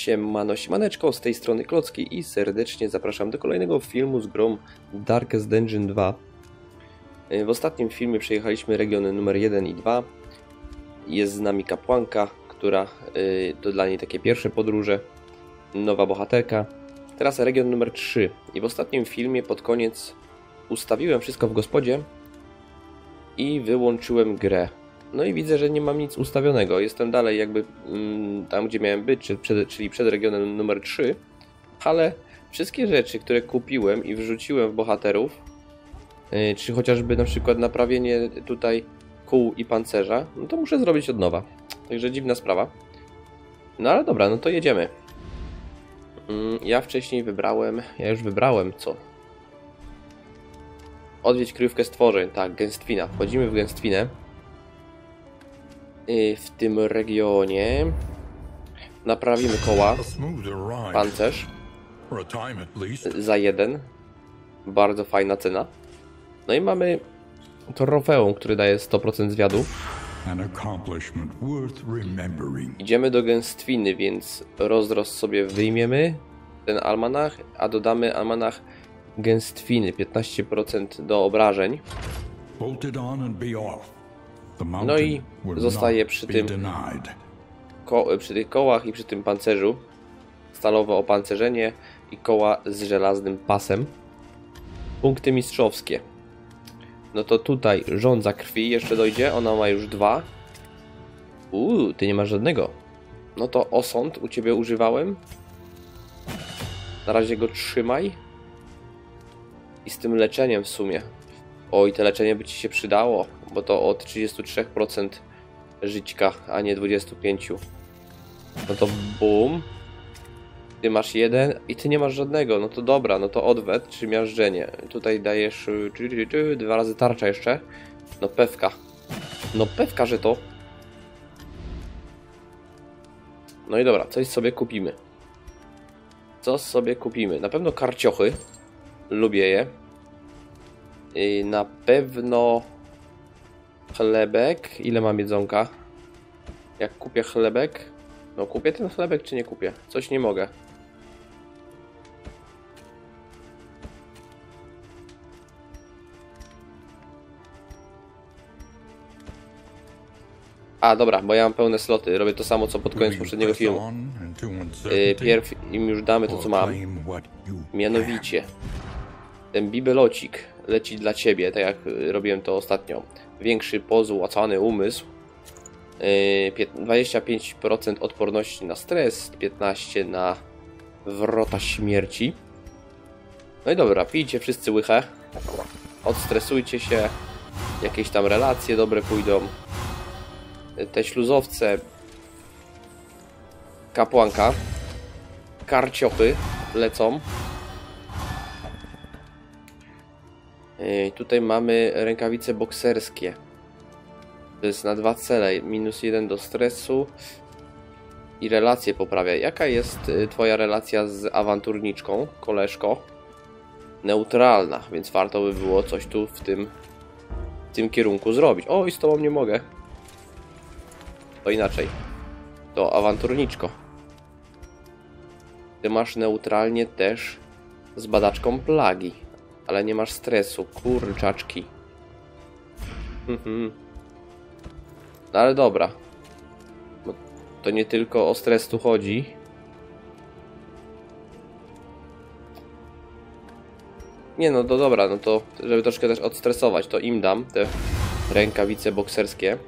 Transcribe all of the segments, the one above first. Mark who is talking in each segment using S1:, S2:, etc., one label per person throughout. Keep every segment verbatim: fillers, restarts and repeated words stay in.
S1: Siemano, siemaneczko, z tej strony Klocki i serdecznie zapraszam do kolejnego filmu z grą Darkest Dungeon dwa. W ostatnim filmie przejechaliśmy regiony numer jeden i dwa. Jest z nami kapłanka, która to dla niej takie pierwsze podróże. Nowa bohaterka. Teraz region numer trzy. I w ostatnim filmie pod koniec ustawiłem wszystko w gospodzie i wyłączyłem grę. No i widzę, że nie mam nic ustawionego. Jestem dalej jakby mm, tam, gdzie miałem być, czyli przed, czyli przed regionem numer trzy. Ale wszystkie rzeczy, które kupiłem i wrzuciłem w bohaterów, yy, czy chociażby na przykład naprawienie tutaj kół i pancerza, no to muszę zrobić od nowa. Także dziwna sprawa. No ale dobra, no to jedziemy. Yy, ja wcześniej wybrałem, ja już wybrałem co? Odwiedź kryjówkę stworzeń, tak, Gęstwina. Wchodzimy w Gęstwinę. W tym regionie naprawimy koła, pancerz za jeden, bardzo fajna cena. No i mamy trofeum, który daje sto procent zwiadu. Idziemy do Gęstwiny, więc rozdrost sobie wyjmiemy ten almanach, a dodamy almanach Gęstwiny, piętnaście procent do obrażeń. No i zostaje przy tym ko przy tych kołach i przy tym pancerzu stalowe opancerzenie i koła z żelaznym pasem. Punkty mistrzowskie. No to tutaj żądza krwi jeszcze dojdzie, ona ma już dwa. Uuu, ty nie masz żadnego. No to osąd u ciebie używałem. Na razie go trzymaj. I z tym leczeniem w sumie. Oj, te leczenie by ci się przydało, bo to od trzydziestu trzech procent żyćka, a nie dwudziestu pięciu procent. No to bum. Ty masz jeden i ty nie masz żadnego. No to dobra, no to odwet czy miażdżenie. Tutaj dajesz czy, czy, czy, dwa razy tarcza jeszcze. No pewka. No pewka, że to. No i dobra, coś sobie kupimy. Co sobie kupimy? Na pewno karciochy. Lubię je. I na pewno chlebek. Ile mam jedzonka? Jak kupię chlebek? No kupię ten chlebek czy nie kupię? Coś nie mogę. A dobra, bo ja mam pełne sloty. Robię to samo co pod koniec poprzedniego filmu. Yy, pierw im już damy to co mam. Mianowicie ten bibelocik leci dla ciebie, tak jak robiłem to ostatnio. Większy pozłacany umysł. dwadzieścia pięć procent odporności na stres, piętnaście procent na wrota śmierci. No i dobra, pijcie wszyscy łychę. Odstresujcie się. Jakieś tam relacje dobre pójdą. Te śluzowce. Kapłanka. Karciochy lecą. Yy, tutaj mamy rękawice bokserskie. To jest na dwa cele. Minus jeden do stresu. I relacje poprawia. Jaka jest y, twoja relacja z awanturniczką, koleżko? Neutralna, więc warto by było coś tu w tym, w tym kierunku zrobić. O, i z tobą nie mogę. To inaczej. To awanturniczko. Ty masz neutralnie też z badaczką plagi. Ale nie masz stresu, kurczaczki. Mhm. No ale dobra. Bo to nie tylko o stres tu chodzi. Nie no, to dobra, no to żeby troszkę też odstresować, to im dam te rękawice bokserskie.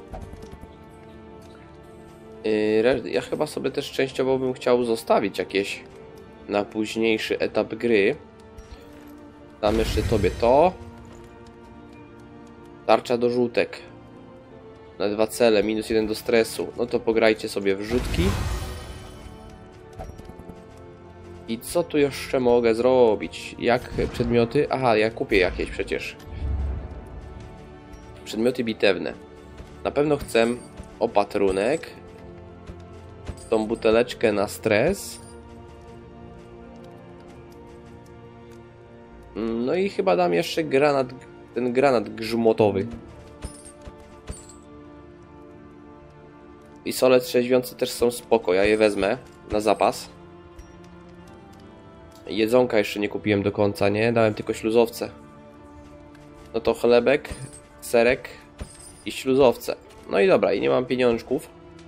S1: Yy, ja chyba sobie też częściowo bym chciał zostawić jakieś na późniejszy etap gry. Dam jeszcze tobie to. Tarcza do rzutek. Na dwa cele, minus jeden do stresu. No to pograjcie sobie w rzutki. I co tu jeszcze mogę zrobić? Jak przedmioty? Aha, ja kupię jakieś przecież. Przedmioty bitewne. Na pewno chcę opatrunek. Tą buteleczkę na stres. No i chyba dam jeszcze granat, ten granat grzmotowy. Pistolet trzeźwiący też są spoko, ja je wezmę. na zapas. Jedzonka jeszcze nie kupiłem do końca, nie? Dałem tylko śluzowce. No to chlebek, serek i śluzowce. No i dobra, i nie mam pieniążków.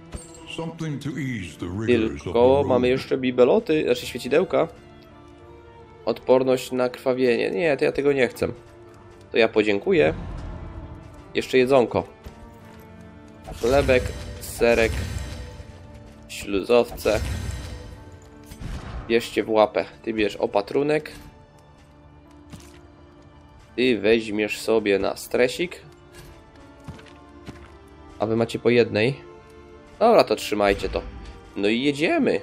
S1: Tylko mamy jeszcze bibeloty, znaczy świecidełka. Odporność na krwawienie. Nie, to ja tego nie chcę. To ja podziękuję. Jeszcze jedzonko. Chlebek, serek, śluzowce. Bierzcie w łapę. Ty bierz opatrunek. Ty weźmiesz sobie na stresik. A wy macie po jednej. Dobra, to trzymajcie to. No i jedziemy.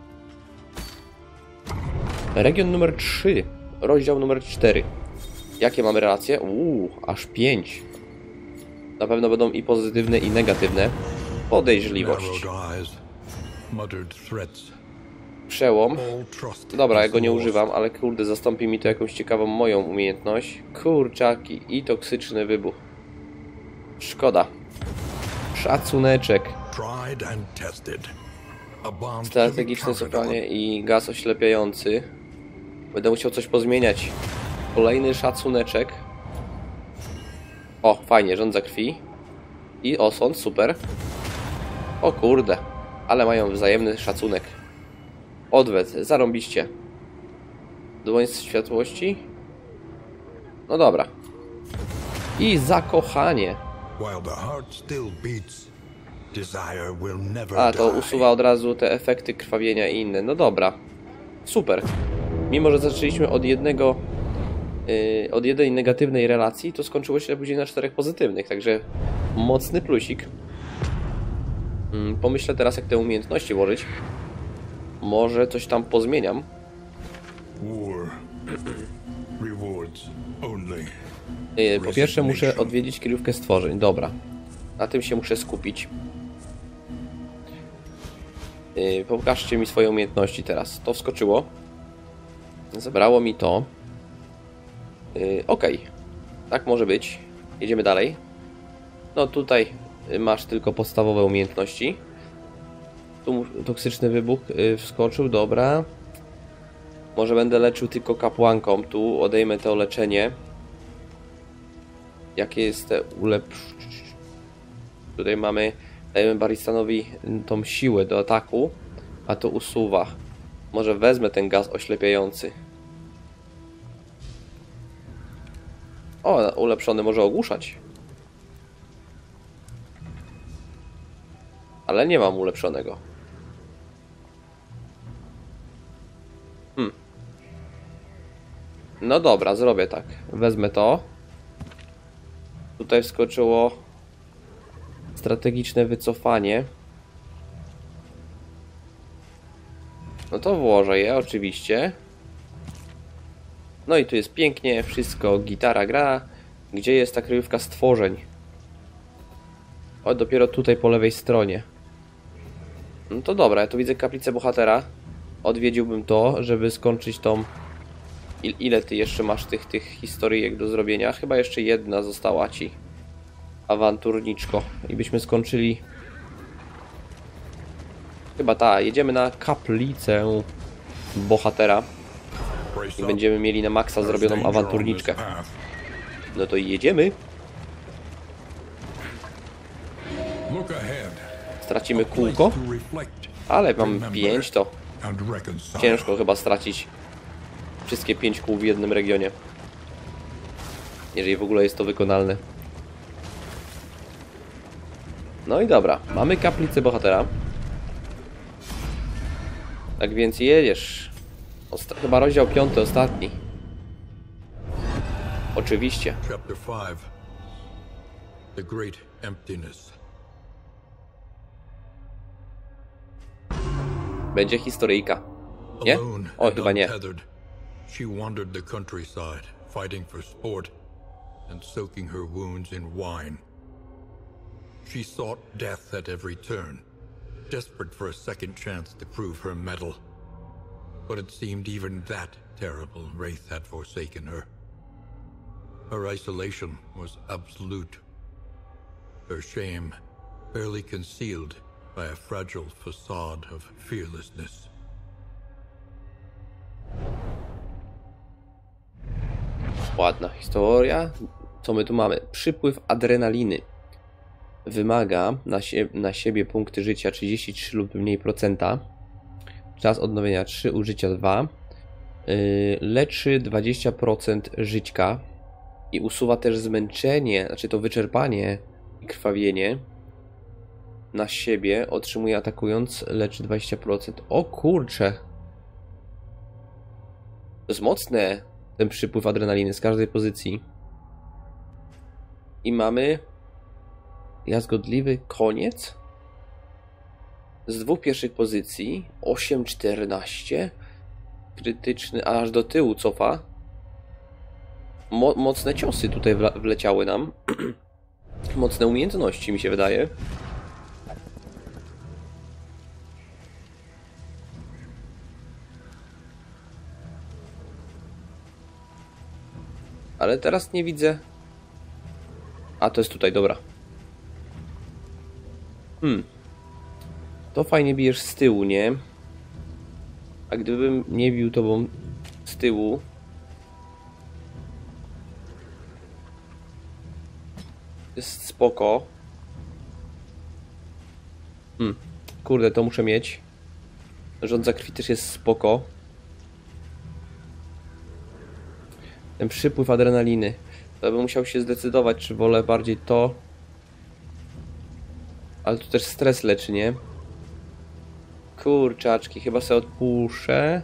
S1: Region numer trzy. Rozdział numer cztery. Jakie mamy relacje? Uuu, aż pięć. Na pewno będą i pozytywne, i negatywne. Podejrzliwość. Przełom. Dobra, ja go nie używam, ale kurde, zastąpi mi to jakąś ciekawą moją umiejętność. Kurczaki i toksyczny wybuch. Szkoda. Szacuneczek. Strategiczne cofanie i gaz oślepiający. Będę musiał coś pozmieniać. Kolejny szacuneczek. O, fajnie, żądza krwi. I osąd, super. O kurde, ale mają wzajemny szacunek. Odwet, zarąbiście. Dłoń światłości. No dobra. I zakochanie. A, to usuwa od razu te efekty krwawienia i inne. No dobra. Super. Mimo, że zaczęliśmy od jednego yy, od jednej negatywnej relacji, to skończyło się później na czterech pozytywnych. Także mocny plusik. Yy, pomyślę teraz, jak te umiejętności włożyć. Może coś tam pozmieniam. Yy, po pierwsze muszę odwiedzić kryjówkę stworzeń. Dobra. Na tym się muszę skupić. Yy, pokażcie mi swoje umiejętności teraz. To wskoczyło. Zabrało mi to. Yy, ok. Tak może być. Jedziemy dalej. No tutaj masz tylko podstawowe umiejętności. Tu toksyczny wybuch yy, wskoczył. Dobra. Może będę leczył tylko kapłanką. Tu odejmę to leczenie. Jakie jest te ulepsz... Tutaj mamy... Dajemy Baristanowi tą siłę do ataku, a to usuwa. Może wezmę ten gaz oślepiający. O, ulepszony może ogłuszać. Ale nie mam ulepszonego. Hmm. No dobra, zrobię tak. Wezmę to. Tutaj wskoczyło strategiczne wycofanie. No to włożę je oczywiście. No i tu jest pięknie, wszystko, gitara gra. Gdzie jest ta kryjówka stworzeń? O, dopiero tutaj po lewej stronie. No to dobra, ja tu widzę kaplicę bohatera. Odwiedziłbym to, żeby skończyć tą... I, ile ty jeszcze masz tych, tych historyjek do zrobienia? Chyba jeszcze jedna została ci. Awanturniczko. I byśmy skończyli... Chyba ta, jedziemy na kaplicę bohatera. I będziemy mieli na maksa zrobioną awanturniczkę. No to i jedziemy. Stracimy kółko. Ale mam pięć, to ciężko chyba stracić wszystkie pięć kół w jednym regionie. Jeżeli w ogóle jest to wykonalne. No i dobra, mamy kaplicę bohatera. Tak więc jedziesz. Osta chyba rozdział piąty, ostatni. Oczywiście. The Great Emptiness. Będzie historyjka. Nie? O, chyba nie. She wandered the countryside, fighting for sport and soaking her wounds in wine. She sought death at every turn, desperate for a second chance to prove her mettle. But it seemed even that terrible wraith had forsaken her. Her isolation was absolute. Her shame, barely concealed,
S2: by a fragile facade of fearlessness.
S1: Ładna historia. Co my tu mamy? Przypływ adrenaliny. Wymaga na, sie na siebie punkty życia trzydzieści trzy lub mniej procenta. Czas odnowienia trzy, użycia dwa. Yy, leczy dwadzieścia procent żyćka. I usuwa też zmęczenie, znaczy to wyczerpanie i krwawienie. Na siebie otrzymuje atakując, leczy dwadzieścia procent. O kurcze! To jest mocne, ten przypływ adrenaliny z każdej pozycji. I mamy jazgodliwy koniec. Z dwóch pierwszych pozycji. osiem czternaście. Krytyczny, a aż do tyłu cofa. Mo mocne ciosy tutaj wle wleciały nam. Mocne umiejętności, mi się wydaje. Ale teraz nie widzę. A, to jest tutaj, dobra. Hmm. To fajnie bijesz z tyłu, nie? A gdybym nie bił tobą z tyłu... Jest spoko. Hmm. Kurde, to muszę mieć. Rządza krwi też jest spoko. Ten przypływ adrenaliny. To bym musiał się zdecydować, czy wolę bardziej to. Ale tu też stres leczy, nie? Kurczaczki, chyba sobie odpuszczę.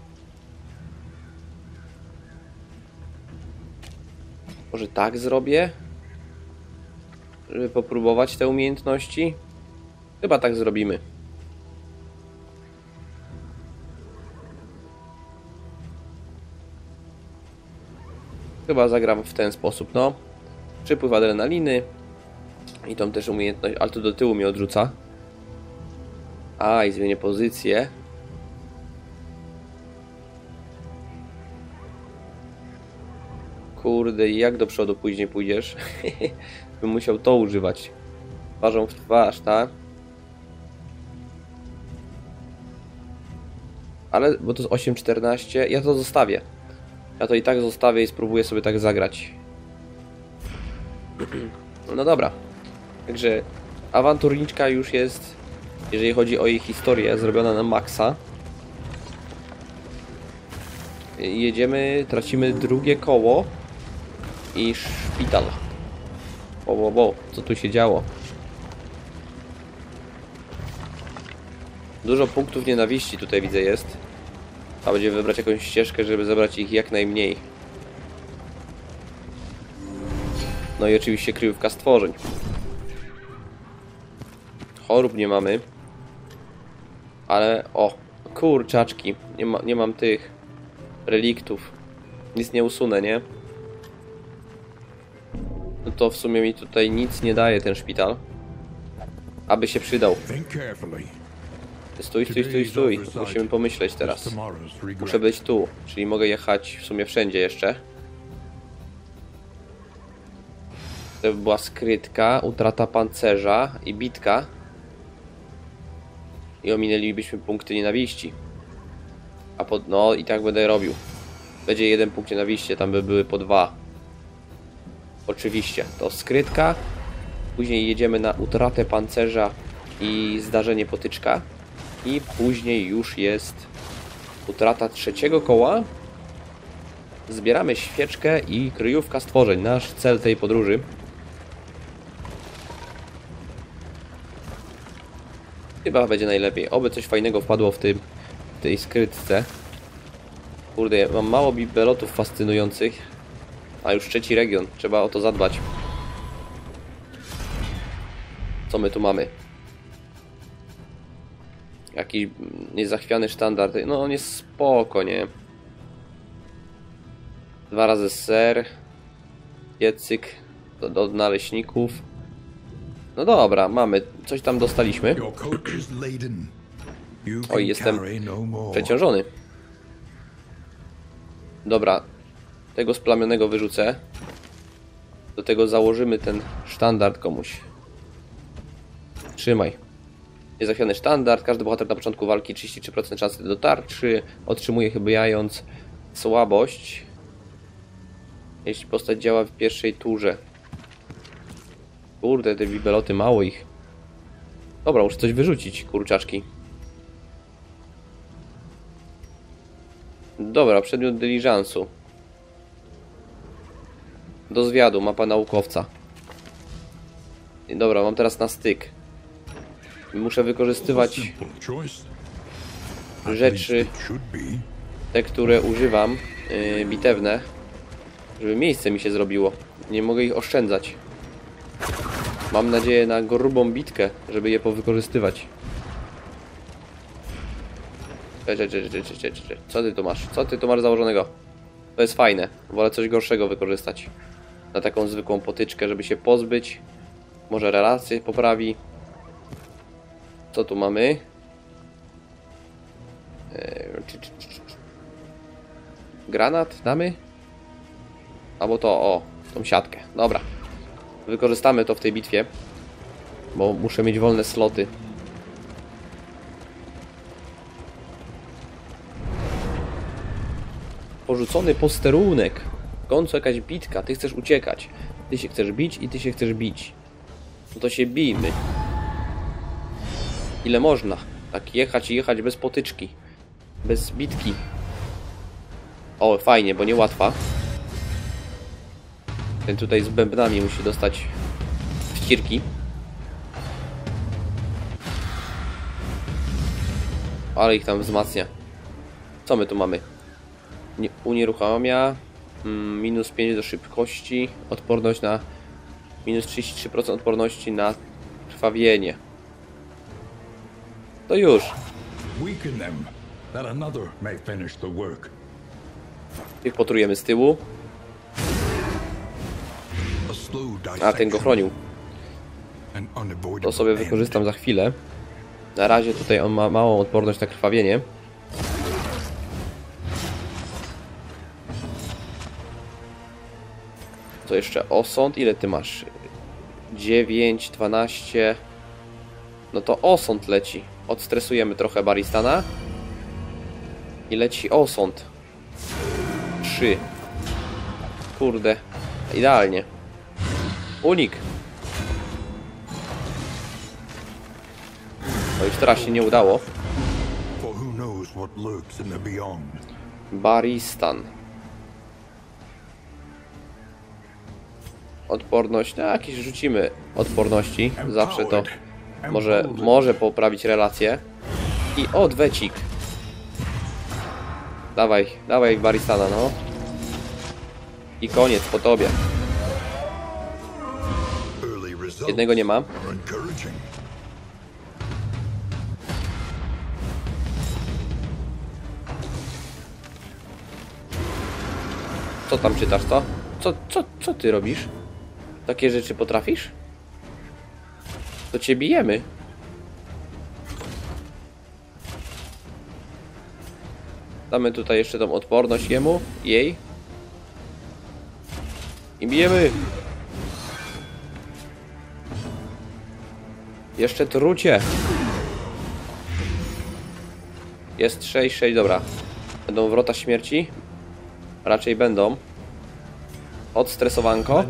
S1: Może tak zrobię? Żeby popróbować te umiejętności? Chyba tak zrobimy. Chyba zagram w ten sposób, no. Przypływ adrenaliny. I tą też umiejętność, ale tu do tyłu mnie odrzuca. A, i zmienię pozycję. Kurde, jak do przodu później pójdziesz? Bym musiał to używać. Twarzą w twarz, tak? Ale, bo to jest osiem czternaście, ja to zostawię. Ja to i tak zostawię i spróbuję sobie tak zagrać. No dobra. Także awanturniczka już jest, jeżeli chodzi o jej historię, zrobiona na maksa. Jedziemy, tracimy drugie koło i szpital. Bo, bo, bo, co tu się działo? Dużo punktów nienawiści tutaj widzę jest. A będziemy wybrać jakąś ścieżkę, żeby zebrać ich jak najmniej. No i oczywiście kryjówka stworzeń. Chorób nie mamy. Ale o, kurczaczki. Nie, ma, nie mam tych reliktów. Nic nie usunę, nie? No to w sumie mi tutaj nic nie daje ten szpital. Aby się przydał. Stój, stój, stój, stój. Musimy pomyśleć teraz. Muszę być tu, czyli mogę jechać w sumie wszędzie jeszcze. To była skrytka, utrata pancerza i bitka. I ominęlibyśmy punkty nienawiści. A pod... no i tak będę robił. Będzie jeden punkt nienawiści, tam by były po dwa. Oczywiście, to skrytka. Później jedziemy na utratę pancerza i zdarzenie potyczka. I później już jest utrata trzeciego koła. Zbieramy świeczkę i kryjówka stworzeń. Nasz cel tej podróży. Chyba będzie najlepiej. Oby coś fajnego wpadło w, tym, w tej skrytce. Kurde, ja mam mało bibelotów fascynujących. A już trzeci region. Trzeba o to zadbać. Co my tu mamy? Jakiś niezachwiany sztandard. No on jest spoko, nie? Dwa razy ser. Piecyk do, do naleśników. No dobra, mamy. Coś tam dostaliśmy. Oj, jestem przeciążony. Dobra. Tego splamionego wyrzucę. Do tego założymy ten sztandard komuś. Trzymaj. Jest zachwiany standard. Każdy bohater na początku walki trzydzieści trzy procent szansy do tarczy. Otrzymuje chybając słabość, jeśli postać działa w pierwszej turze. Kurde, te bibeloty, mało ich. Dobra, muszę coś wyrzucić, kurczaczki. Dobra, przedmiot dyliżansu. Do zwiadu, mapa naukowca. Dobra, mam teraz na styk. Muszę wykorzystywać rzeczy, te, które używam, yy, bitewne, żeby miejsce mi się zrobiło. Nie mogę ich oszczędzać. Mam nadzieję na grubą bitkę, żeby je powykorzystywać. Co ty tu masz? Co ty tu masz założonego? To jest fajne. Wolę coś gorszego wykorzystać. Na taką zwykłą potyczkę, żeby się pozbyć. Może relacje poprawi. Co tu mamy? Granat damy? Albo to, o, tą siatkę. Dobra. Wykorzystamy to w tej bitwie. Bo muszę mieć wolne sloty. Porzucony posterunek. W końcu jakaś bitka. Ty chcesz uciekać. Ty się chcesz bić i ty się chcesz bić. No to się bijmy. Ile można? Tak jechać i jechać bez potyczki. Bez bitki. O, fajnie, bo niełatwa. Ten tutaj z bębnami musi dostać wcirki. Ale ich tam wzmacnia. Co my tu mamy? Nie, unieruchamia. Mm, minus pięć do szybkości. Odporność na... Minus trzydzieści trzy procent odporności na krwawienie. To już. Tych potrujemy z tyłu. A, ten go chronił. To sobie wykorzystam za chwilę. Na razie tutaj on ma małą odporność na krwawienie. To jeszcze osąd. Ile ty masz? dziewięć, dwanaście. No to osąd leci. Odstresujemy trochę Baristana. I leci osąd. trzy. Kurde. Idealnie. Unik. No już teraz się nie udało. Baristan. Odporność. No jakieś rzucimy odporności. Zawsze to może, może poprawić relacje. I odwecik. Dawaj, dawaj Baristana, no. I koniec po tobie. Jednego nie ma. Co tam czytasz, co? Co, co, co ty robisz? Takie rzeczy potrafisz? To cię bijemy. Damy tutaj jeszcze tą odporność jemu, jej. I bijemy. Jeszcze trucie. Jest sześć, sześć, dobra. Będą wrota śmierci? Raczej będą. Odstresowanko.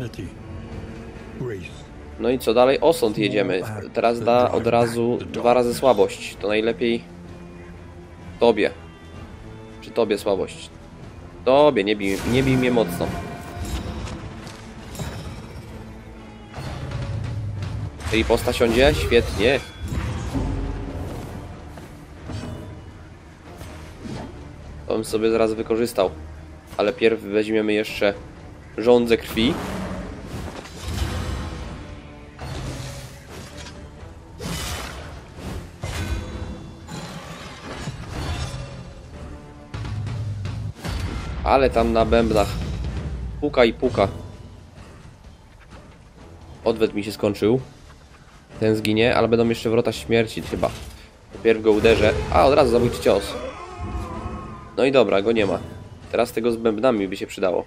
S1: No i co dalej? Osąd jedziemy. Teraz da od razu dwa razy słabość. To najlepiej tobie. Czy tobie słabość? Tobie, nie bij, nie bij mnie mocno. Czyli posta siądzie? Świetnie. To bym sobie zaraz wykorzystał. Ale pierw weźmiemy jeszcze żądzę krwi. Ale tam na bębnach puka i puka. Odwet mi się skończył. Ten zginie, ale będą jeszcze wrota śmierci chyba. Najpierw go uderzę. A, od razu zabójczy cios. No i dobra, go nie ma. Teraz tego z bębnami by się przydało.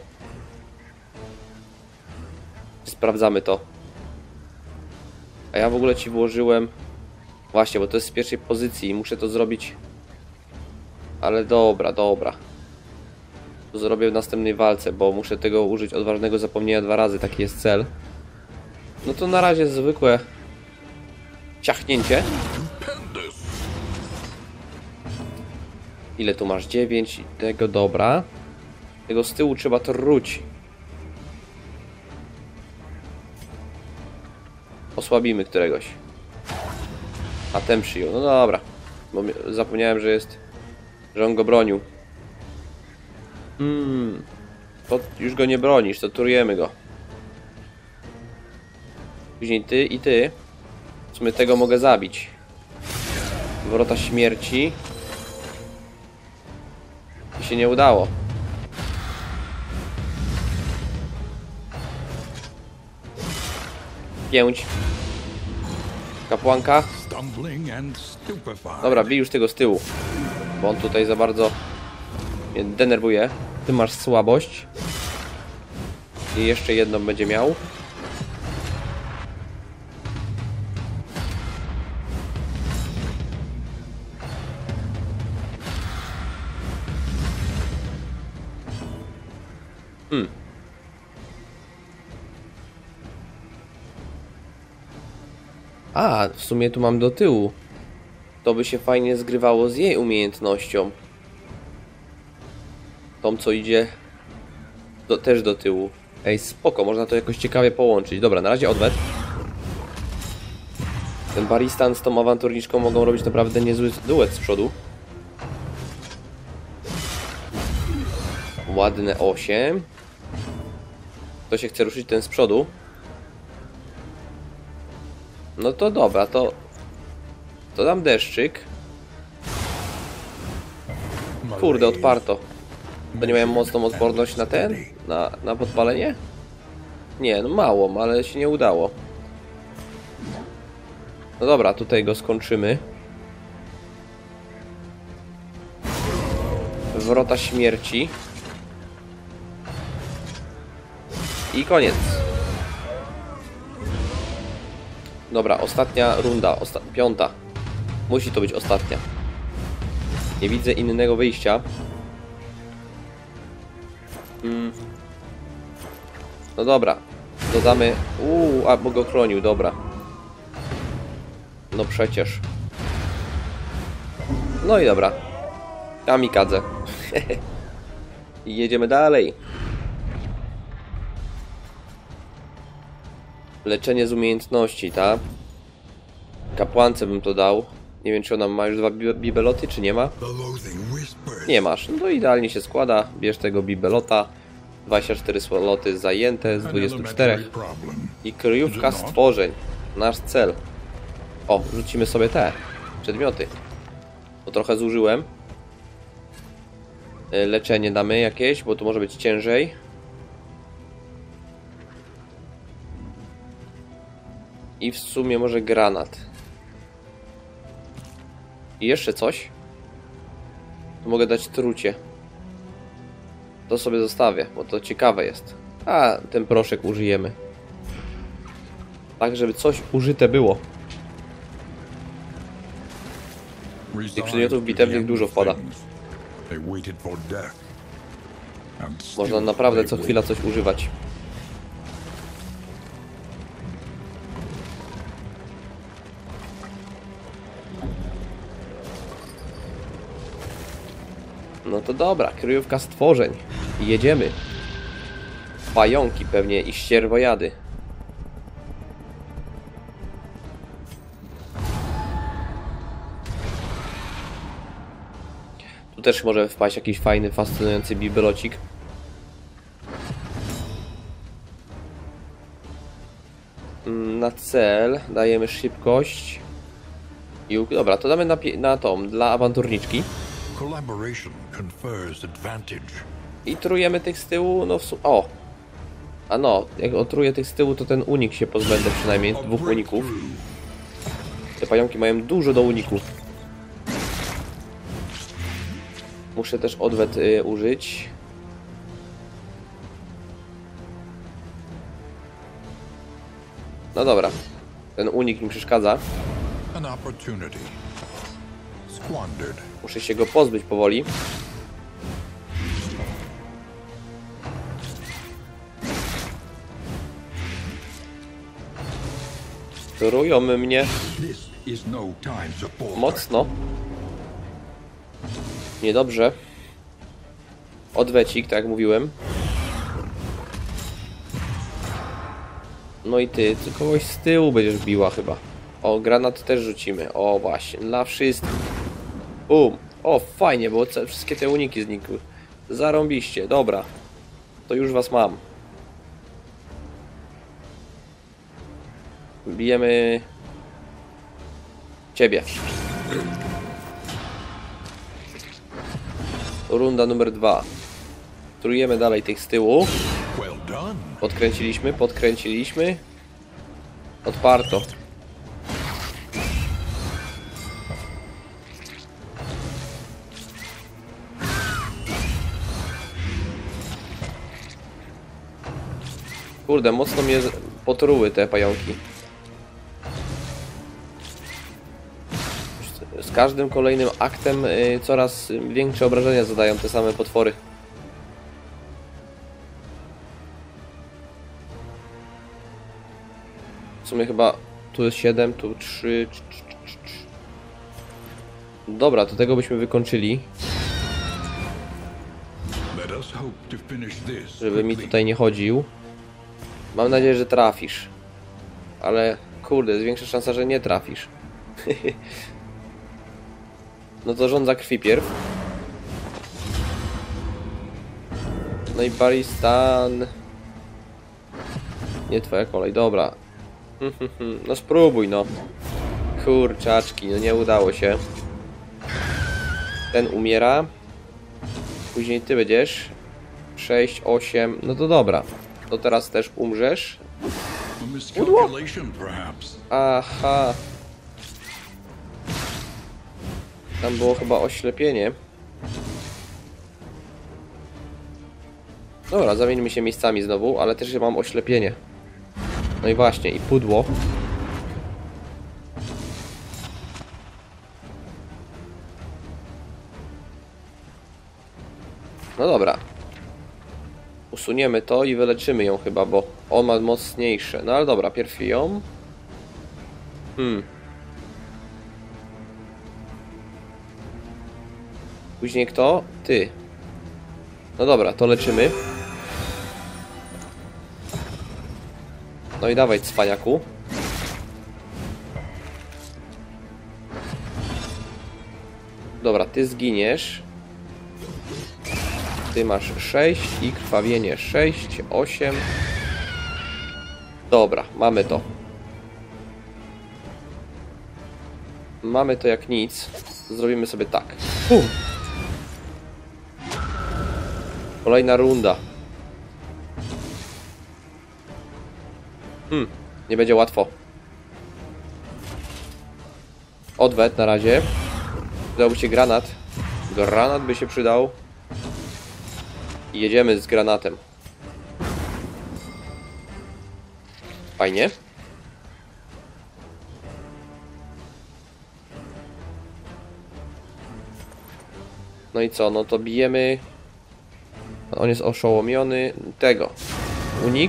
S1: Sprawdzamy to. A ja w ogóle ci włożyłem Właśnie, bo to jest z pierwszej pozycji i muszę to zrobić. Ale dobra, dobra. To zrobię w następnej walce, bo muszę tego użyć odważnego zapomnienia dwa razy, taki jest cel. No to na razie zwykłe ciachnięcie. Ile tu masz? dziewięć. Tego dobra. Tego z tyłu trzeba truć. Osłabimy któregoś. A ten przyjął. No dobra. Bo zapomniałem, że jest... Że on go bronił. Hmm. To już go nie bronisz, to turujemy go. Później ty i ty. W sumie tego mogę zabić. Wrota śmierci. I się nie udało. Pięć. Kapłanka. Dobra, bij już tego z tyłu. Bo on tutaj za bardzo mnie denerwuje. Ty masz słabość. I jeszcze jedną będzie miał. Hmm. A, w sumie tu mam do tyłu. To by się fajnie zgrywało z jej umiejętnością. Tą, co idzie do, też do tyłu. Ej, spoko, można to jakoś ciekawie połączyć. Dobra, na razie odwet. Ten Baristan z tą awanturniczką mogą robić naprawdę niezły duet z przodu. Ładne osiem. Kto się chce ruszyć, ten z przodu. No to dobra, to... To dam deszczyk. Kurde, odparto. To nie mają mocną odporność na ten? Na, na podpalenie? Nie, no małą, ale się nie udało. No dobra, tutaj go skończymy. Wrota śmierci. I koniec. Dobra, ostatnia runda, osta piąta. Musi to być ostatnia. Nie widzę innego wyjścia. Hmm. No dobra. Dodamy... Uuu, a bo go chronił, dobra. No przecież. No i dobra. Kamikadze. I jedziemy dalej. Leczenie z umiejętności, tak? Kapłance bym to dał. Nie wiem, czy ona ma już dwa bibeloty, czy nie ma? Nie masz. No to idealnie się składa. Bierz tego bibelota. dwadzieścia cztery sloty zajęte z dwudziestu czterech. I kryjówka stworzeń. Nasz cel. O, rzucimy sobie te przedmioty. To trochę zużyłem. Leczenie damy jakieś, bo tu może być ciężej. I w sumie może granat. I jeszcze coś. Tu mogę dać trucie. To sobie zostawię, bo to ciekawe jest. A, ten proszek użyjemy. Tak, żeby coś użyte było. Tych przedmiotów bitewnych dużo wpada. Można naprawdę co chwila coś używać. No to dobra, kryjówka stworzeń. I jedziemy. Pająki pewnie i ścierwojady. Tu też może wpaść jakiś fajny, fascynujący bibelocik. Na cel dajemy szybkość. I dobra, to damy na, na tą, dla awanturniczki. I trujemy tych z tyłu, no w sumie... O! A no, jak otruję tych z tyłu, to ten unik się pozbędę przynajmniej, dwóch uników. Te pająki mają dużo do uniku. Muszę też odwet y, użyć. No dobra. Ten unik mi przeszkadza.
S2: An opportunity squandered.
S1: Muszę się go pozbyć powoli. Torują mnie
S2: This is no time to fall.
S1: mocno. Niedobrze. Odwecik, tak jak mówiłem. No i ty, ty kogoś z tyłu będziesz biła chyba. O, granat też rzucimy. O, właśnie, dla wszystkich. Bum. O, fajnie, bo wszystkie te uniki znikły. Zarąbiście, dobra. To już was mam. Bijemy... ciebie. Runda numer dwa. Trujemy dalej tych z tyłu.
S2: Well done.
S1: Podkręciliśmy, podkręciliśmy. Odparto. Kurde, mocno mnie potruły te pająki. Z każdym kolejnym aktem y, coraz większe obrażenia zadają te same potwory. W sumie chyba tu jest siedem, tu trzy. Dobra, to tego byśmy wykończyli.
S2: Let us hope to finish this
S1: Żeby mi
S2: quickly.
S1: tutaj nie chodził. Mam nadzieję, że trafisz. Ale kurde, jest większa szansa, że nie trafisz. No to żądza krwi pierw. No i Baristan. Nie twoja kolej, dobra. No spróbuj, no. Kurczaczki, no nie udało się. Ten umiera. Później ty będziesz. sześć, osiem, no to dobra. To teraz też umrzesz.
S2: A miscalculation, perhaps.
S1: Aha. Tam było chyba oślepienie. Dobra, zamieńmy się miejscami znowu, ale też mam oślepienie. No i właśnie, i pudło. No dobra. Usuniemy to i wyleczymy ją chyba, bo on ma mocniejsze. No ale dobra, pierw ją. Hmm. Później kto? Ty. No dobra, to leczymy. No i dawaj, cwaniaku. Dobra, ty zginiesz. Ty masz sześć i krwawienie sześć, osiem. Dobra, mamy to. Mamy to jak nic. Zrobimy sobie tak. Pum. Kolejna runda. Hmm, nie będzie łatwo. Odwet na razie. Przydałby się granat. Granat by się przydał. I jedziemy z granatem. Fajnie. No i co? No to bijemy. On jest oszołomiony. Tego. Unik.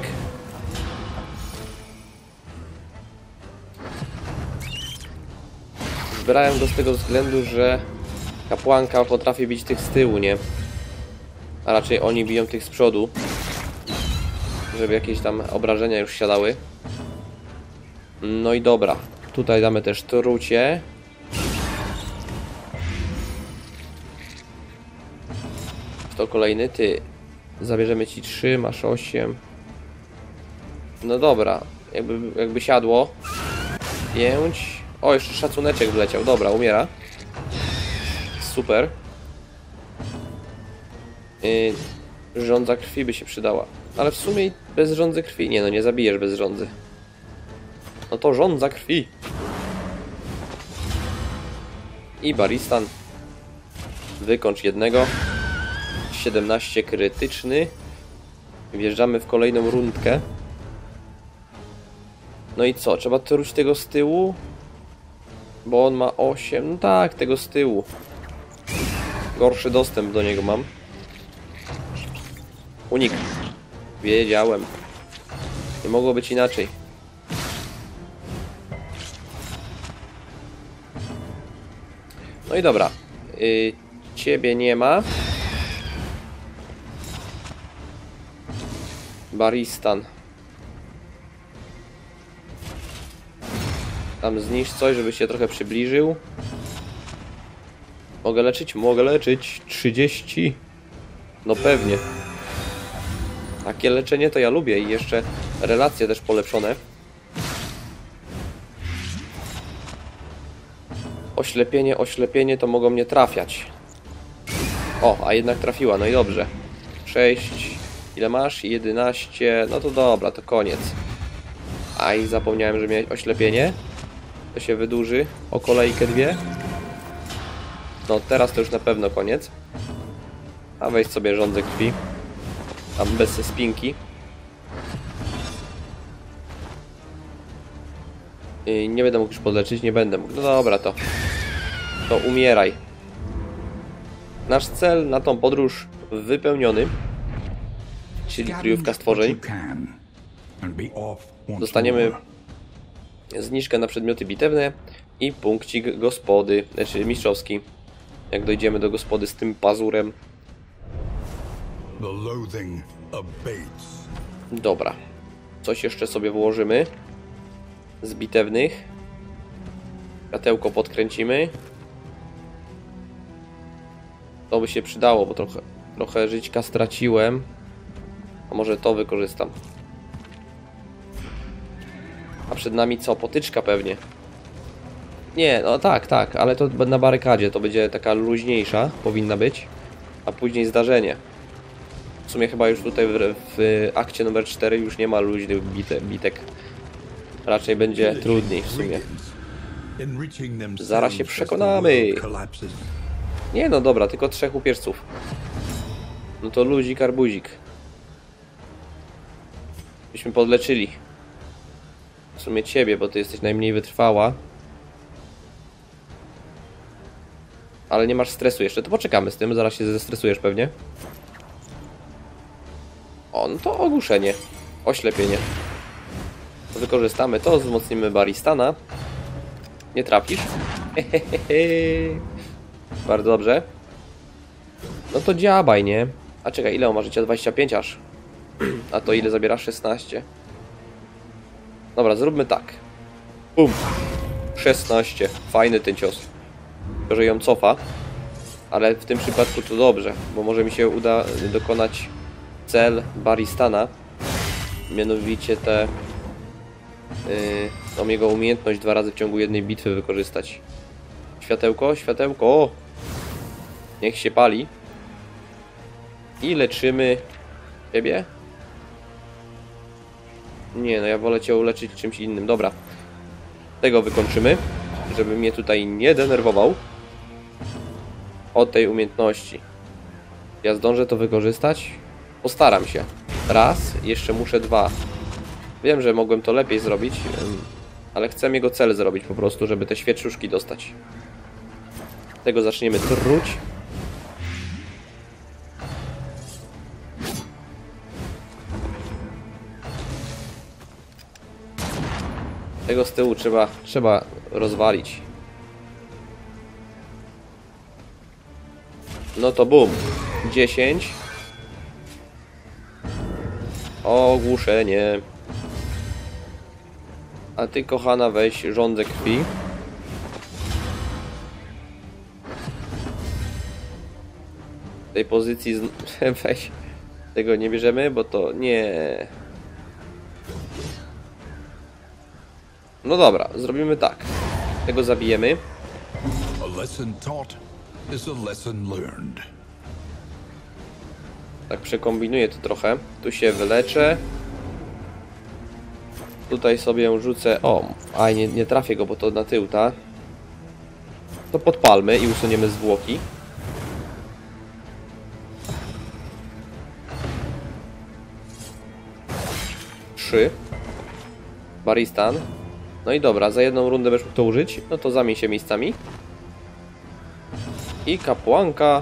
S1: Zbierałem go z tego względu, że kapłanka potrafi bić tych z tyłu, nie? A raczej oni biją tych z przodu, żeby jakieś tam obrażenia już siadały. No i dobra. Tutaj damy też trucie. To kolejny, ty. Zabierzemy ci trzy, masz osiem. No dobra. Jakby, jakby siadło. pięć. O, jeszcze szacuneczek wleciał. Dobra, umiera. Super. Yy, żądza krwi by się przydała. Ale w sumie bez żądzy krwi. Nie no, nie zabijesz bez żądzy. No to żądza krwi. I Baristan. Wykończ jednego. siedemnaście krytyczny. Wjeżdżamy w kolejną rundkę. No i co? Trzeba truć tego z tyłu. Bo on ma osiem. No tak, tego z tyłu. Gorszy dostęp do niego mam. Unik. Wiedziałem. Nie mogło być inaczej. No i dobra. Yy, ciebie nie ma. Baristan. Tam zniszcz coś, żeby się trochę przybliżył. Mogę leczyć? Mogę leczyć. trzydzieści. No pewnie. Takie leczenie to ja lubię i jeszcze relacje też polepszone. Oślepienie, oślepienie to mogą mnie trafiać. O, a jednak trafiła, no i dobrze. sześć. Ile masz? jedenaście. No to dobra, to koniec. Aj, zapomniałem, że miałeś oślepienie. To się wydłuży o kolejkę dwie. No teraz to już na pewno koniec. A weź sobie żądzę krwi. Tam bez spinki. Yy, nie będę mógł już podleczyć, nie będę mógł. No dobra, to. To umieraj. Nasz cel na tą podróż wypełniony. Czyli kryjówka stworzeń. Dostaniemy zniżkę na przedmioty bitewne i punkcik gospody, znaczy mistrzowski. Jak dojdziemy do gospody z tym pazurem. Dobra. Coś jeszcze sobie włożymy z bitewnych. Światełko podkręcimy. To by się przydało, bo trochę, trochę żyćka straciłem. A może to wykorzystam. A przed nami co? Potyczka pewnie. Nie, no tak, tak, ale to na barykadzie to będzie taka luźniejsza, powinna być. A później zdarzenie. W sumie chyba już tutaj w, w akcie numer cztery już nie ma luźnych bite, bitek. Raczej będzie trudniej w sumie. Zaraz się przekonamy. Nie no dobra, tylko trzech upierców. No to luzik, arbuzik. Byśmy podleczyli. W sumie ciebie, bo ty jesteś najmniej wytrwała. Ale nie masz stresu jeszcze, to poczekamy z tym, zaraz się zestresujesz pewnie. O, no to ogłuszenie. Oślepienie. To wykorzystamy to, wzmocnimy Baristana. Nie trafisz? Bardzo dobrze. No to dziabaj, nie? A czekaj, ile on ma życia? dwadzieścia pięć aż. A to ile zabiera? szesnaście. Dobra, zróbmy tak. Bum. szesnaście. Fajny ten cios. Tylko, że ją cofa. Ale w tym przypadku to dobrze, bo może mi się uda dokonać cel Baristana. Mianowicie te... Yy, tą jego umiejętność dwa razy w ciągu jednej bitwy wykorzystać. Światełko, światełko. O! Niech się pali. I leczymy ciebie. Nie, no ja wolę cię uleczyć czymś innym. Dobra. Tego wykończymy, żeby mnie tutaj nie denerwował. Od tej umiejętności. Ja zdążę to wykorzystać? Postaram się. Raz, jeszcze muszę dwa. Wiem, że mogłem to lepiej zrobić, ale chcę jego cel zrobić po prostu, żeby te świeczuszki dostać. Tego zaczniemy truć. Tego z tyłu trzeba, trzeba rozwalić. No to bum. dziesięć. Ogłuszenie. A ty, kochana, weź żądzę krwi. W tej pozycji z... weź. Tego nie bierzemy, bo to nie... No dobra, zrobimy tak. Tego zabijemy.
S2: A lesson taught is a lesson learned.
S1: Tak przekombinuję to trochę. Tu się wyleczę. Tutaj sobie rzucę... O, aj, nie, nie trafię go, bo to na tył, ta. To podpalmy i usuniemy zwłoki. Trzy. Baristan. No i dobra, za jedną rundę będziesz mógł to użyć. No to zamień się miejscami. I kapłanka.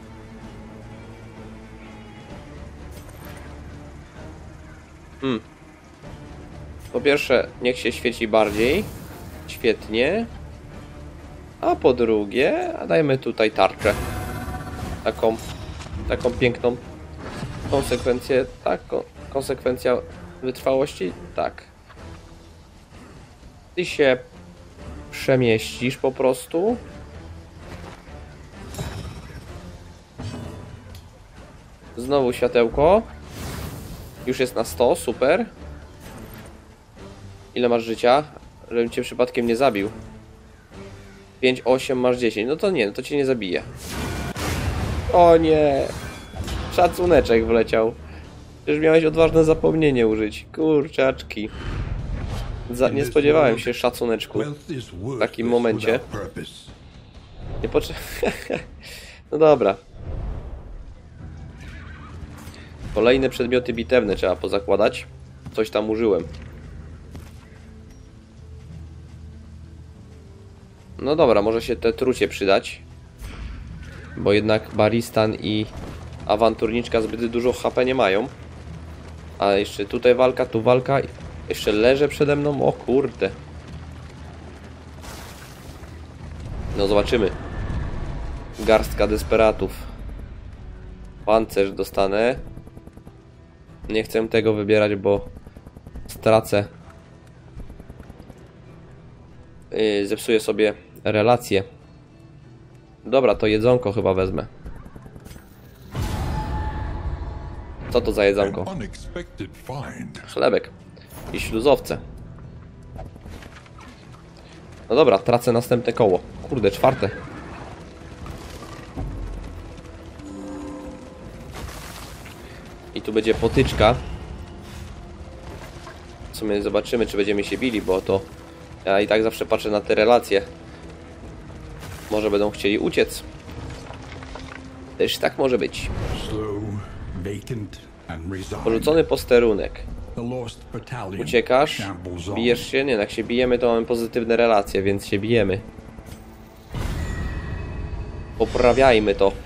S1: Hmm. Po pierwsze, niech się świeci bardziej. Świetnie. A po drugie, dajmy tutaj tarczę. Taką, taką piękną konsekwencję. Tak, konsekwencja wytrwałości. Tak. Ty się przemieścisz po prostu. Znowu światełko. Już jest na sto, super. Ile masz życia? Żebym cię przypadkiem nie zabił. pięć, osiem, masz dziesięć. No to nie, no to cię nie zabije. O nie! Szacuneczek wleciał. Przecież miałeś odważne zapomnienie użyć. Kurczaczki. Za, nie spodziewałem się szacuneczku w takim momencie. Nie potrzeb... No dobra. Kolejne przedmioty bitewne trzeba pozakładać. Coś tam użyłem. No dobra, może się te trucie przydać. Bo jednak Baristan i awanturniczka zbyt dużo H P nie mają. A jeszcze tutaj walka, tu walka. Jeszcze leżę przede mną. O kurde. No zobaczymy. Garstka desperatów. Pancerz dostanę. Nie chcę tego wybierać, bo stracę. Yy, zepsuję sobie relacje. Dobra, to jedzonko chyba wezmę. Co to za jedzonko? Chlebek i śluzowce. No dobra, tracę następne koło. Kurde, czwarte. I tu będzie potyczka. W sumie zobaczymy, czy będziemy się bili, bo to... Ja i tak zawsze patrzę na te relacje. Może będą chcieli uciec. Też tak może być. Porzucony posterunek. Uciekasz, bijesz się. Nie, jak się bijemy, to mamy pozytywne relacje, więc się bijemy. Poprawiajmy to.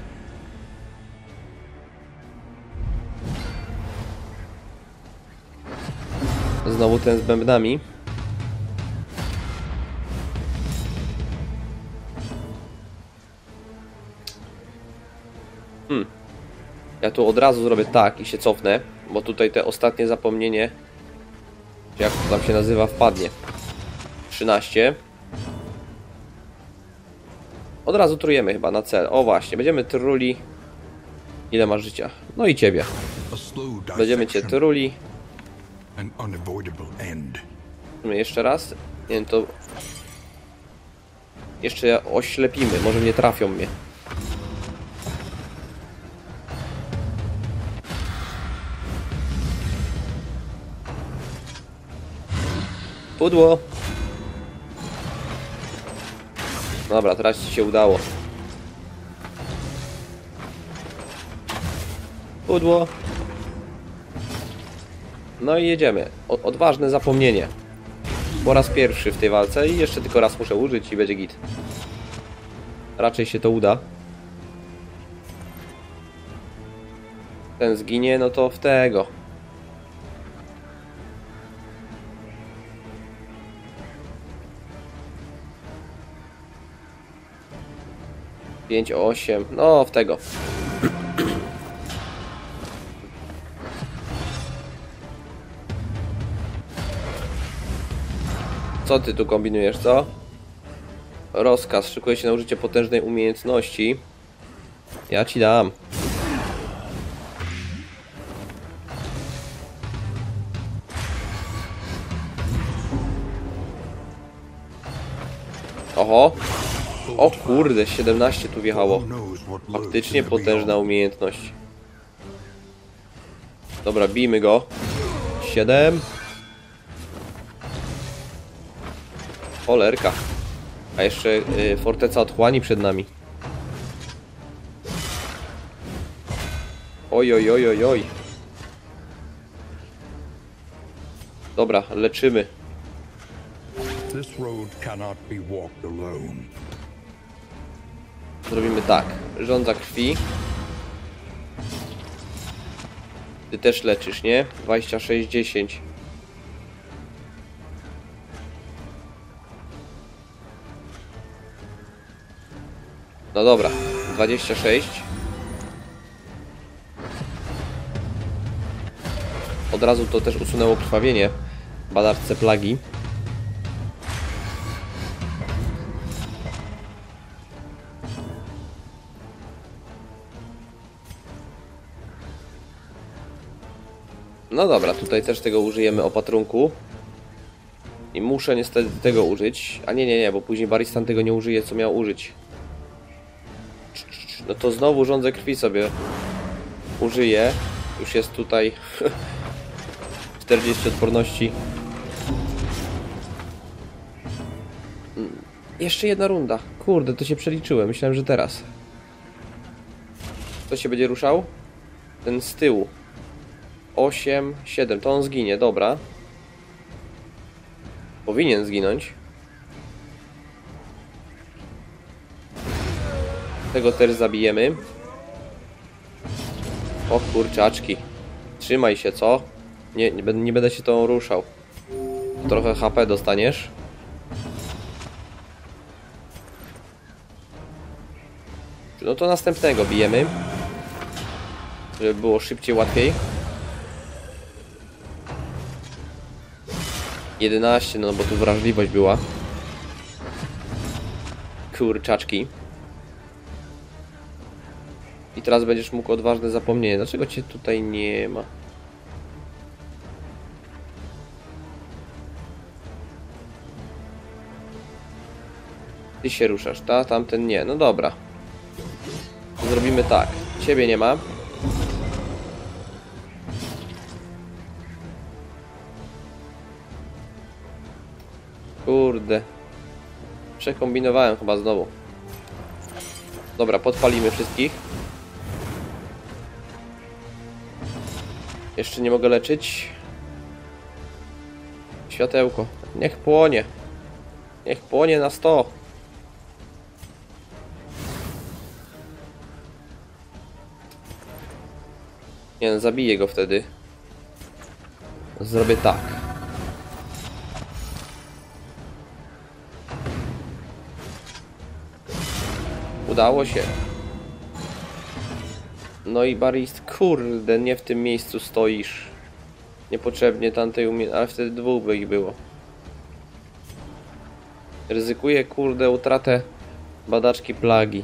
S1: Znowu ten z bębnami. Hmm. Ja tu od razu zrobię tak i się cofnę, bo tutaj te ostatnie zapomnienie, jak to tam się nazywa, wpadnie. trzynaście. Od razu trujemy chyba na cel. O właśnie, będziemy truli. Ile masz życia? No i ciebie. Będziemy cię truli. Jeszcze raz. Nie wiem, to... Jeszcze oślepimy, może nie trafią mnie. Pudło. Dobra, teraz ci się udało. Pudło. No i jedziemy. O, odważne zapomnienie. Po raz pierwszy w tej walce i jeszcze tylko raz muszę użyć i będzie git. Raczej się to uda. Ten zginie, no to w tego. pięć, osiem, no w tego. Co ty tu kombinujesz, co? Rozkaz, szykuje się na użycie potężnej umiejętności. Ja ci dam. Oho. O kurde, siedemnaście tu wjechało. Faktycznie potężna umiejętność. Dobra, bijmy go. siedem. Cholerka. A jeszcze y, forteca otchłani przed nami. Oj, oj, oj, oj, oj. Dobra, leczymy.
S2: This road cannot be walked alone.
S1: Zrobimy tak. Żądza krwi. Ty też leczysz, nie? dwadzieścia sześć, dziesięć. No dobra, dwadzieścia sześć. Od razu to też usunęło krwawienie badaczce plagi. No dobra, tutaj też tego użyjemy opatrunku. I muszę niestety tego użyć. A nie, nie, nie, bo później Baristan tego nie użyje, co miał użyć. No to znowu żądzę krwi sobie użyję. Już jest tutaj czterdzieści odporności. Jeszcze jedna runda. Kurde, to się przeliczyłem. Myślałem, że teraz. Kto się będzie ruszał? Ten z tyłu. osiem, siedem. To on zginie, dobra. Powinien zginąć. Tego też zabijemy. O kurczaczki. Trzymaj się, co? Nie, nie, nie będę się tą ruszał. Trochę H P dostaniesz. No to następnego bijemy. Żeby było szybciej, łatwiej. jedenaście, no bo tu wrażliwość była. Kurczaczki. I teraz będziesz mógł odważne zapomnienie. Dlaczego cię tutaj nie ma? Ty się ruszasz, ta? Tamten nie. No dobra. Zrobimy tak. Ciebie nie ma. Kurde. Przekombinowałem chyba znowu. Dobra, podpalimy wszystkich. Jeszcze nie mogę leczyć. Światełko. Niech płonie. Niech płonie na sto. Nie no, zabiję go wtedy. Zrobię tak. Udało się. No i Barist, kurde, nie w tym miejscu stoisz. Niepotrzebnie tamtej umie... ale wtedy dwóch by ich było. Ryzykuję, kurde, utratę badaczki plagi.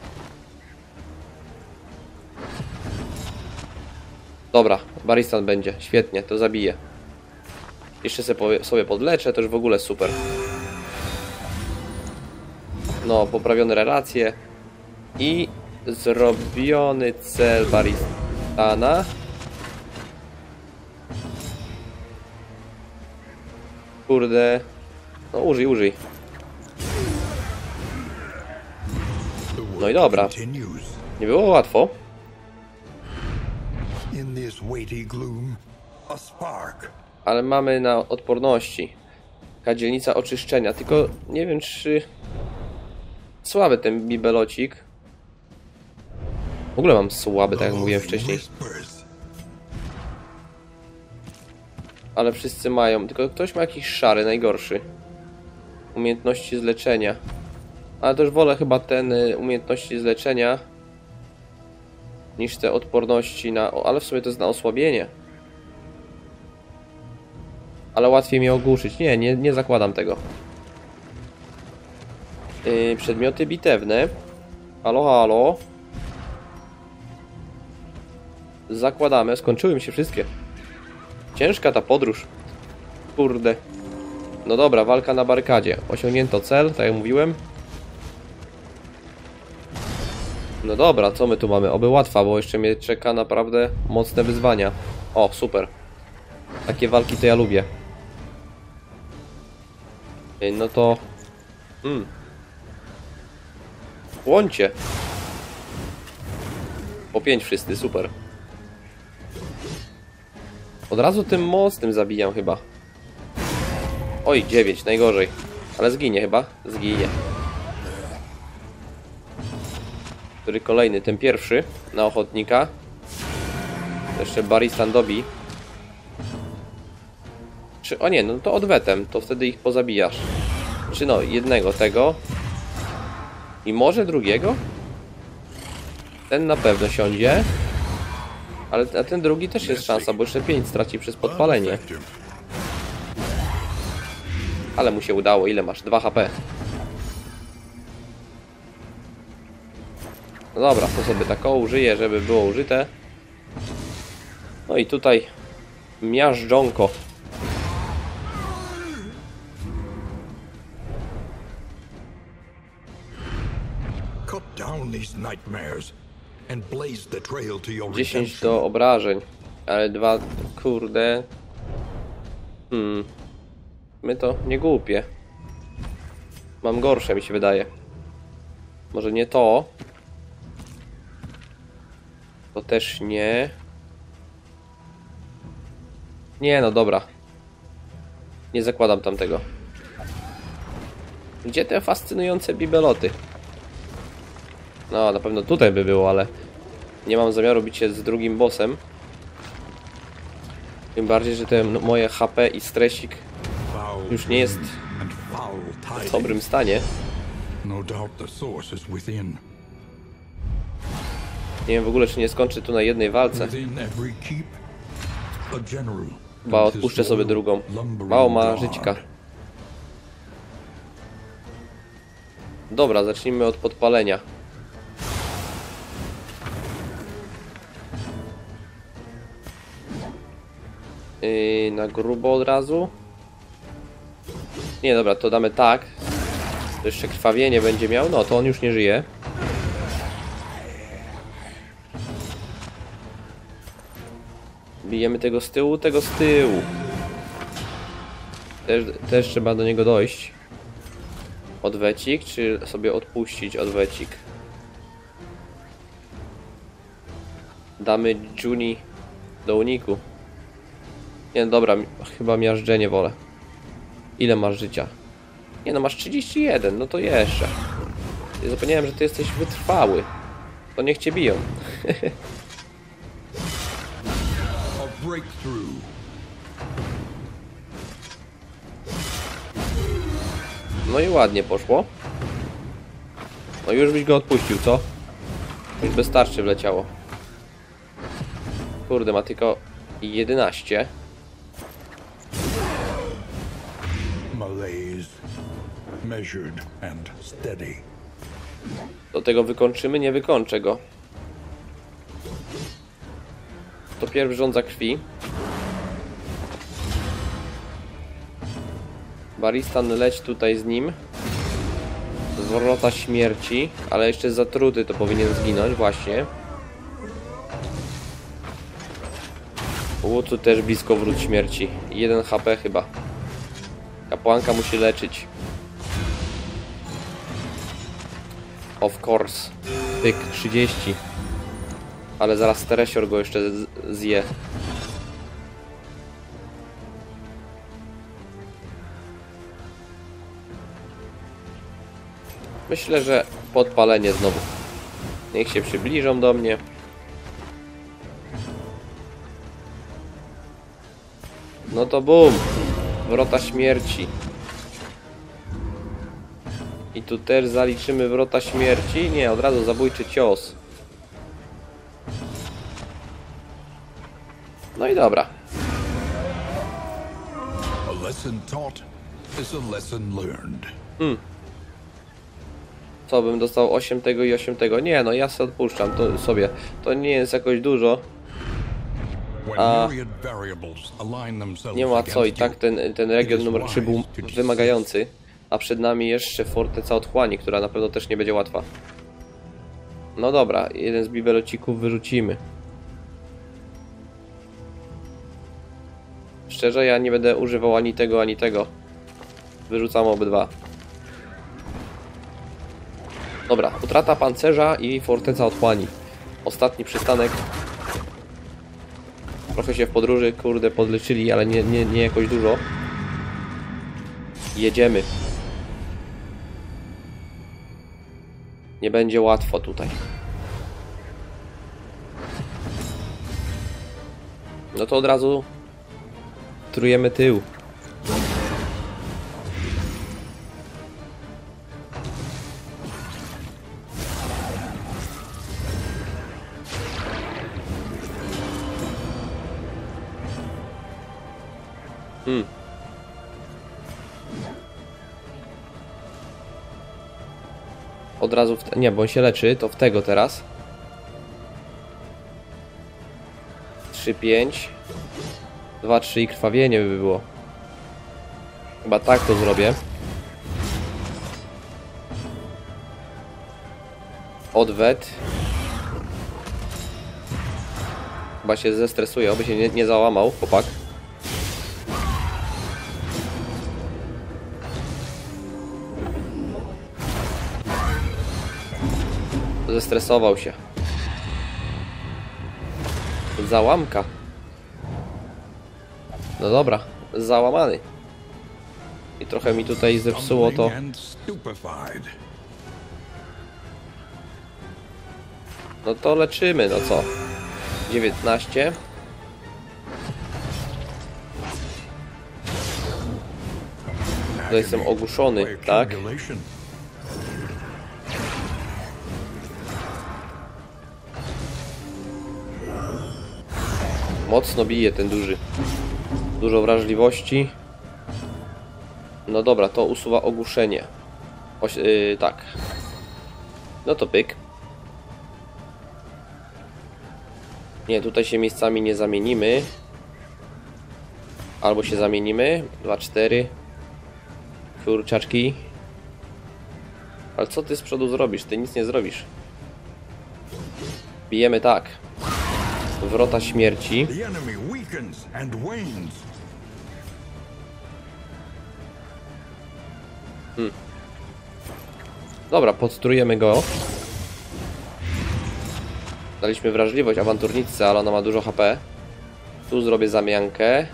S1: Dobra, Baristan będzie. Świetnie, to zabiję. Jeszcze sobie podleczę, to już w ogóle super. No, poprawione relacje. I zrobiony cel Baristana. Kurde. No użyj, użyj. No i dobra. Nie było łatwo. Ale mamy na odporności. Kadzielnica oczyszczenia. Tylko nie wiem, czy... Słaby ten bibelocik. W ogóle mam słaby, tak jak mówiłem wcześniej. Ale wszyscy mają. Tylko ktoś ma jakiś szary, najgorszy. Umiejętności z leczenia. Ale też wolę chyba ten y, umiejętności z leczenia niż te odporności na... O, ale w sumie to jest na osłabienie. Ale łatwiej mnie ogłuszyć. Nie, nie, nie zakładam tego. Yy, przedmioty bitewne. Halo, halo. Zakładamy. Skończyły mi się wszystkie. Ciężka ta podróż. Kurde. No dobra, walka na barykadzie. Osiągnięto cel, tak jak mówiłem. No dobra, co my tu mamy? Oby łatwa, bo jeszcze mnie czeka naprawdę mocne wyzwania. O, super. Takie walki to ja lubię. Yy, no to... Hmm. Łącie. Po pięć wszyscy, super. Od razu tym mocnym zabijam chyba. Oj, dziewięć, najgorzej. Ale zginie chyba. Zginie. Który kolejny? Ten pierwszy na ochotnika. Jeszcze Baristan dobi. Czy... O nie, no to odwetem. To wtedy ich pozabijasz. Czy no, jednego tego. I może drugiego? Ten na pewno siądzie. Ale a ten drugi też jest szansa, bo jeszcze pięć straci przez podpalenie. Ale mu się udało. Ile masz? dwa H P. No dobra, to sobie taką użyję, żeby było użyte. No i tutaj miażdżonko.
S2: Cut down these nightmares and blaze the trail to your
S1: dziesięć
S2: redemption.
S1: do obrażeń. Ale dwa, kurde. Hmm. My to nie głupie. Mam gorsze, mi się wydaje. Może nie to. To też nie. Nie, no dobra. Nie zakładam tamtego. Gdzie te fascynujące bibeloty? No, na pewno tutaj by było, ale nie mam zamiaru bić się z drugim bossem. Tym bardziej, że ten moje H P i stresik już nie jest w dobrym stanie.
S2: No doubt the source is within.
S1: Nie wiem w ogóle, czy nie skończy tu na jednej walce.
S2: Within every keep, a general.
S1: Chyba odpuszczę sobie drugą. Mało ma żyćka. Dobra, zacznijmy od podpalenia. Yy, na grubo od razu. Nie, dobra, to damy tak. To jeszcze krwawienie będzie miał. No, to on już nie żyje. Bijemy tego z tyłu, tego z tyłu. Też, też trzeba do niego dojść. Odwecik, czy sobie odpuścić odwecik? Damy Juni do uniku. Nie, dobra, chyba miażdżenie wolę. Ile masz życia? Nie no, masz trzydzieści jeden, no to jeszcze. Ja zapomniałem, że ty jesteś wytrwały. To niech cię biją.
S2: A breakthrough.
S1: No i ładnie poszło. No już byś go odpuścił, co? Już bez tarczy wleciało. Kurde, ma tylko jedenaście.
S2: Malaise. Measured and steady.
S1: Do tego wykończymy? Nie wykończę go. To pierwszy żądza krwi. Baristan, leć tutaj z nim. Wrota śmierci. Ale jeszcze zatruty to powinien zginąć, właśnie. Łucu też blisko wrót śmierci. jeden H P chyba. Kapłanka musi leczyć. Of course. Pyk, trzydzieści. Ale zaraz Teresior go jeszcze zje. Myślę, że podpalenie znowu. Niech się przybliżą do mnie. No to bum. Wrota śmierci. I tu też zaliczymy wrota śmierci. Nie, od razu zabójczy cios. No i dobra.
S2: A lesson taught is a lesson learned.
S1: Hmm. Co, bym dostał osiem tego i osiem tego? Nie, no ja sobie odpuszczam to sobie. To nie jest jakoś dużo. A nie ma co, i tak ten, ten region numer trzy był wymagający. A przed nami jeszcze forteca otchłani, która na pewno też nie będzie łatwa. No dobra, jeden z bibelocików wyrzucimy. Szczerze, ja nie będę używał ani tego, ani tego. Wyrzucam obydwa. Dobra, utrata pancerza i forteca otchłani. Ostatni przystanek. Trochę się w podróży, kurde, podleczyli, ale nie, nie, nie jakoś dużo. Jedziemy. Nie będzie łatwo tutaj. No to od razu trujemy tył. Hmm. Od razu w te... Nie, bo on się leczy, to w tego teraz. trzy, pięć. dwa, trzy i krwawienie by było. Chyba tak to zrobię. Odwet. Chyba się zestresuje, oby się nie, nie załamał, chłopak. Zestresował się. Załamka. No dobra, załamany. I trochę mi tutaj zepsuło to. No to leczymy, no co? dziewiętnaście. To jestem ogłuszony, tak? Mocno bije ten duży. Dużo wrażliwości. No dobra, to usuwa ogłuszenie. Oś, yy, tak. No to pyk. Nie, tutaj się miejscami nie zamienimy. Albo się zamienimy. dwa, cztery. Kurczaczki. Ale co ty z przodu zrobisz? Ty nic nie zrobisz. Bijemy tak. Wrota śmierci. Hmm. Dobra, podstrujemy go. Daliśmy wrażliwość awanturniczce, ale ona ma dużo H P. Tu zrobię zamiankę.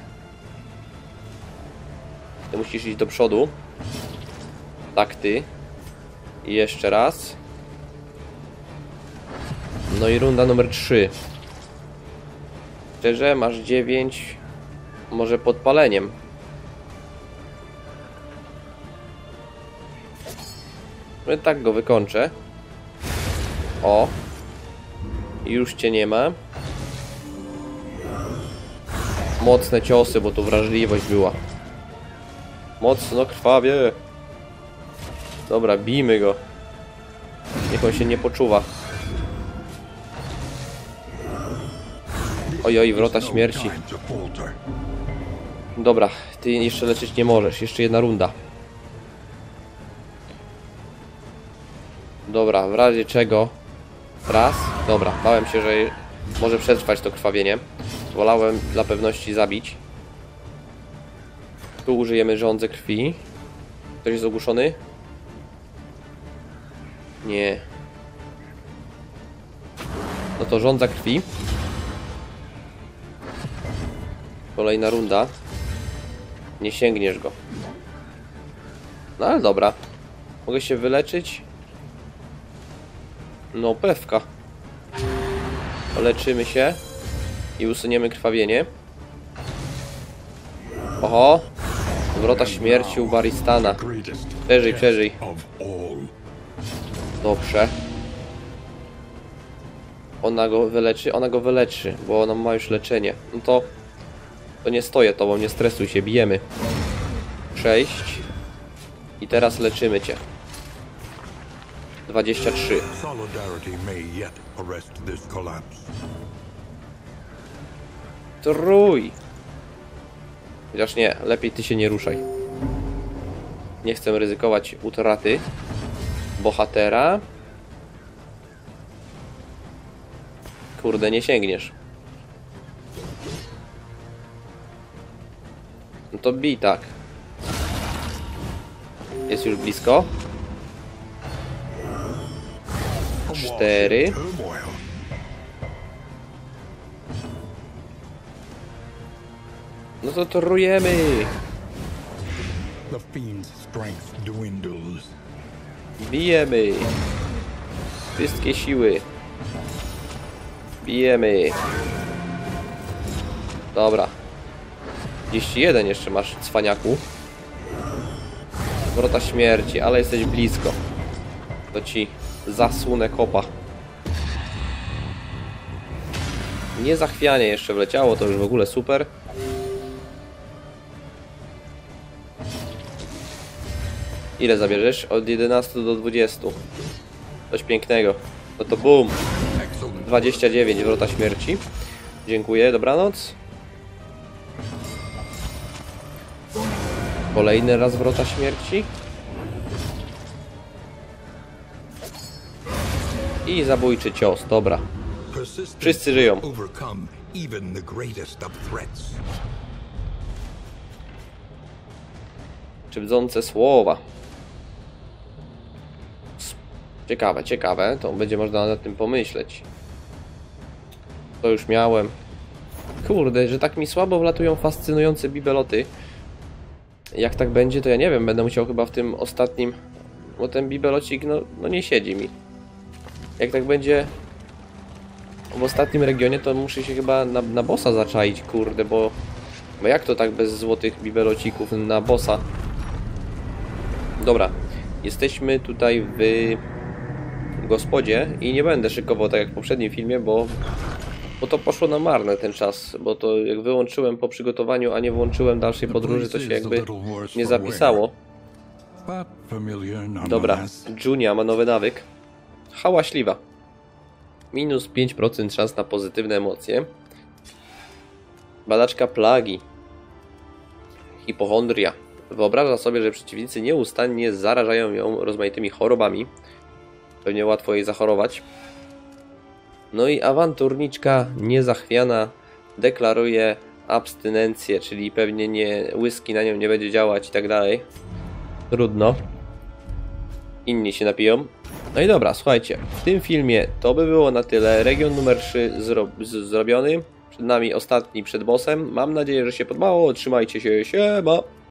S1: Ty musisz iść do przodu. Tak, ty. I jeszcze raz. No i runda numer trzy. Szczerze, masz dziewięć. Może podpaleniem. No i tak go wykończę. O. I już cię nie ma. Mocne ciosy, bo tu wrażliwość była. Mocno krwawie. Dobra, bijmy go. Niech on się nie poczuwa. Ojoj, wrota śmierci. Dobra, ty jeszcze leczyć nie możesz. Jeszcze jedna runda. Dobra, w razie czego. Raz. Dobra, bałem się, że może przetrwać to krwawienie. Wolałem dla pewności zabić. Tu użyjemy żądzy krwi. Ktoś jest ogłuszony? Nie. No to żądza krwi. Kolejna runda. Nie sięgniesz go. No ale dobra. Mogę się wyleczyć? No pewka. Leczymy się. I usuniemy krwawienie. Oho. Wrota śmierci u Baristana. Przeżyj, przeżyj. Dobrze. Ona go wyleczy? Ona go wyleczy, bo ona ma już leczenie. No to... To nie stoję tobą, nie stresuj się, bijemy. sześć. I teraz leczymy cię. dwadzieścia trzy. Trój. Chociaż nie, lepiej ty się nie ruszaj. Nie chcę ryzykować utraty bohatera. Kurde, nie sięgniesz. No to bij tak. Jest już blisko. Cztery. No to trujemy. Bijemy. Wszystkie siły. Bijemy. Dobra. trzydzieści jeden jeszcze masz, cwaniaku. Wrota śmierci, ale jesteś blisko. To ci zasunę kopa. Niezachwianie jeszcze wleciało, to już w ogóle super. Ile zabierzesz? Od jedenastu do dwudziestu. Coś pięknego. No to boom. dwadzieścia dziewięć, wrota śmierci. Dziękuję, dobranoc. Kolejny raz wrota śmierci. I zabójczy cios, dobra. Wszyscy żyją. Krzywdzące słowa. Ciekawe, ciekawe. To będzie można nad tym pomyśleć. To już miałem. Kurde, że tak mi słabo wlatują fascynujące bibeloty. Jak tak będzie, to ja nie wiem. Będę musiał chyba w tym ostatnim... Bo ten bibelocik, no, no nie siedzi mi. Jak tak będzie w ostatnim regionie, to muszę się chyba na, na bossa zaczaić, kurde, bo... Bo jak to tak bez złotych bibelocików na bossa? Dobra, jesteśmy tutaj w gospodzie i nie będę szykował tak jak w poprzednim filmie, bo... Bo to poszło na marne ten czas, bo to jak wyłączyłem po przygotowaniu, a nie włączyłem dalszej podróży, to się jakby nie zapisało. Dobra, Junia ma nowy nawyk. Hałaśliwa. Minus pięć procent szans na pozytywne emocje. Badaczka plagi. Hipochondria. Wyobraża sobie, że przeciwnicy nieustannie zarażają ją rozmaitymi chorobami. Pewnie łatwo jej zachorować. No i awanturniczka niezachwiana deklaruje abstynencję, czyli pewnie nie whisky na nią nie będzie działać i tak dalej. Trudno. Inni się napiją. No i dobra, słuchajcie, w tym filmie to by było na tyle. Region numer trzy zro z zrobiony. Przed nami ostatni przed bossem. Mam nadzieję, że się podobało. Trzymajcie się, siema!